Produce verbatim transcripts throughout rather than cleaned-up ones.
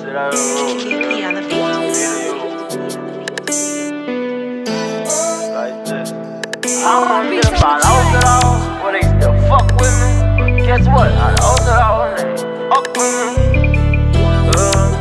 Kiki on the beat. I don't know if I lost it all, but they still fuck with me. Guess what? I lost it all and they fuck with me. Uh.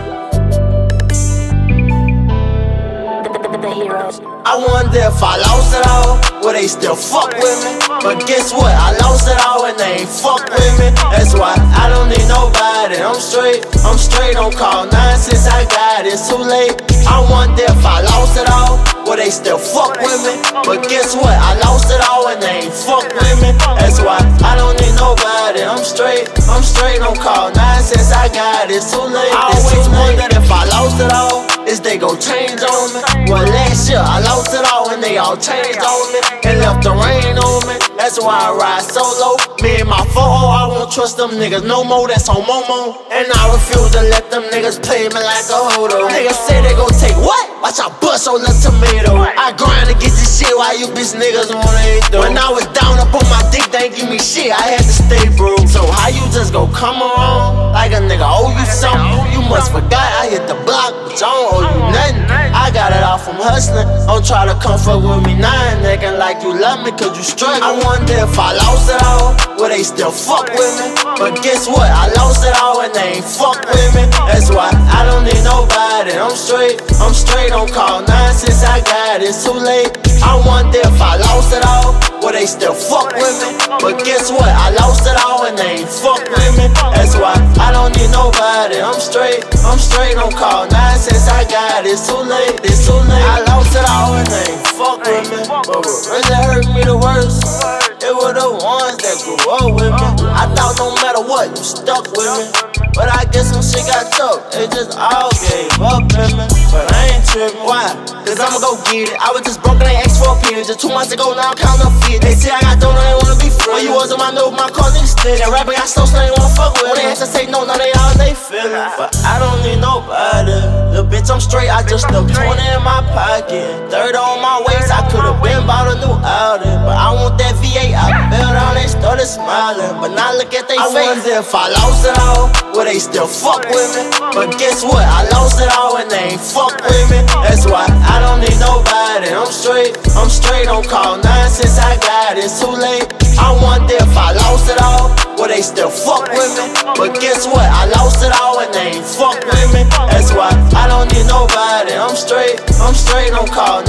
The, the, the heroes. I wonder if I lost it all, will they still fuck with me? But guess what? I lost it all and they ain't fuck with me. That's why I don't need nobody. I'm straight, I'm straight. Don't call nonsense. I got it. It's too late. I wonder if I lost it all, will they still fuck with me? But guess what? I lost it all and they ain't fuck with me. That's why I don't need nobody. I'm straight, I'm straight. Don't call nonsense. I got it. It's too late. I always wondered if I lost it all, is they gon' change on me? Well, last year I lost it all and they all changed on me and left the rain on me. That's why I ride solo. Me and my four, I won't trust them niggas no more. That's on Momo. And I refuse to let them niggas play me like a hodo. Niggas say they gon' take what? Watch I bust on the tomato. I grind to get this shit while you bitch niggas wanna hate though. When I was down up on my dick, they ain't give me shit. I had to stay broke. So how you just gon' come around like a nigga owe you something? You must forgot I hit the block, but I don't owe you nothing. I got it all from hustling. Don't try to come fuck with me now, nigga, like you love me cause you struggling. I wonder if I lost it all, will they still fuck with me? But guess what? I lost it all and they ain't fuck with me. That's why I don't need nobody. I'm straight, I'm straight. Don't call nonsense. I got it. It's too late. I wonder if I lost it all, will they still fuck with me? But guess what? I lost it all and they ain't fuck with me. That's why I don't need nobody. I'm straight, I'm straight. Don't call nonsense. I got it. It's too late. It's too late. I lost it all and they ain't fuck with me. But what really hurt me the worst, it were the ones that grew up with me. I thought no matter what, you stuck with me. But I guess some shit got tough, it just all gave up in me. But I ain't trippin', why? Cause I'ma go get it. I was just broke and they asked for a penny. Just two months ago, now I'm counting up feet. They say I got dough, now they wanna be free. When you was on my note, my car niggas still. That rapping got slow, so they wanna fuck with. When they ask to say no, now they all they feelin'. But I don't need nobody. Little bitch, I'm straight, I just stuck twenty in my pocket. thirty on my waist, I could've been bought a new Audi. But I want that V eight, I fell down, they started smiling. But now look at they face. I wonder if I lost it all, will they still fuck with me? But guess what? I lost it all and they ain't fuck with me. That's why I don't need nobody. I'm straight, I'm straight. Don't call nonsense. I got it. It's too late. I wonder if I lost it all, will they still fuck with me? But guess what? I lost it all and they ain't fuck with me. That's why I don't need nobody. I'm straight, I'm straight. Don't call